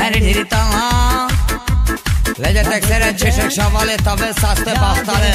Legyetek szerencsések, Savaleta, Veszaste, Bachtale.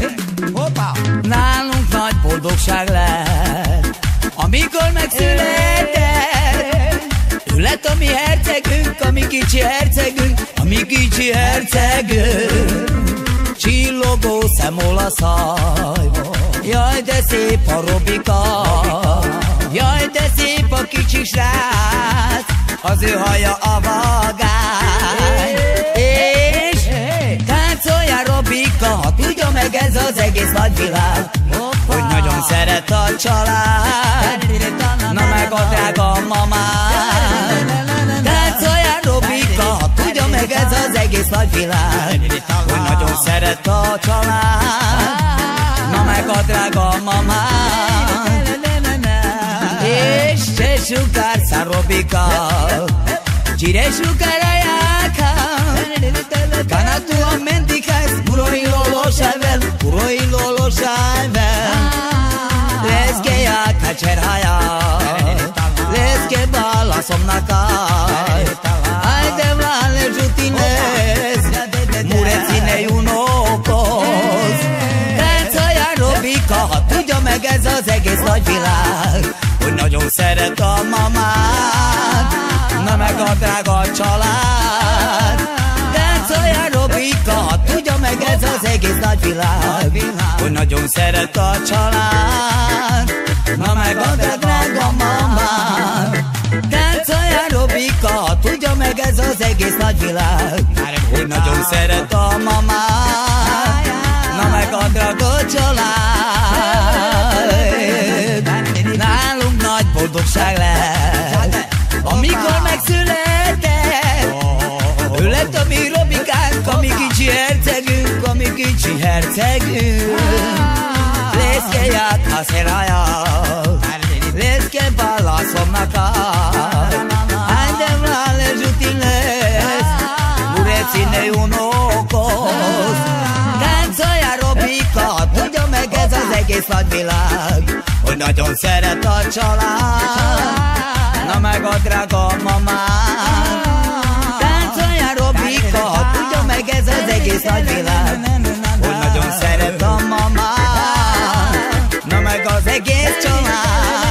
Nálunk nagy boldogság lett, amikor megszületett. Ő lett a mi hercegünk, a mi kicsi hercegünk, a mi kicsi hercegünk. Csillogó szemol a szaj, jaj de szép a Robika, jaj de szép a kicsi srác, az ő haja a vagány. És táncolja Robika, ha tudja meg ez az egész nagyvilág, hogy nagyon szeret a család, na meg a drága mamám. Táncolja Robika, ha tudja meg ez az egész nagyvilág, hogy nagyon szeret a család, na meg a drága mamám. És csesukár Robika, csirésukár ajáka, Kanatua mendikász, Kuroi lolosável, Kuroi lolosável. Leszkeja kacserhája, leszke balaszomnakáj, ajde vale zsutinez, murecinei unokhoz. Táncolja Robika, ha tudja meg ez az egész nagyvilág, hogy nagyon szeret a mamát, na meg a drága család. Táncolja Robika, ha tudja meg ez az egész nagyvilág, hogy nagyon szeret a család, na meg a drága mamát. Táncolja Robika, ha tudja meg ez az egész nagyvilág, hogy nagyon szeret a mamát, na meg a drága család. Nálunk nagy boldogság lett, amikor megszületett. Ő lett a mi Robikánk, a mi kicsi hercegünk, a mi kicsi hercegünk. Leszke játhaszeraja, leszke balaszomnakáj, ajde vale zsutinez, murecinei unokhoz. Táncolja Robika, tudja meg ez az egész nagyvilág, hogy nagyon szeret a család, na meg a drága mamám. Táncolja Robika, tudja meg ez az egész nagyvilág, hogy nagyon szeret a mamám, na meg az egész család.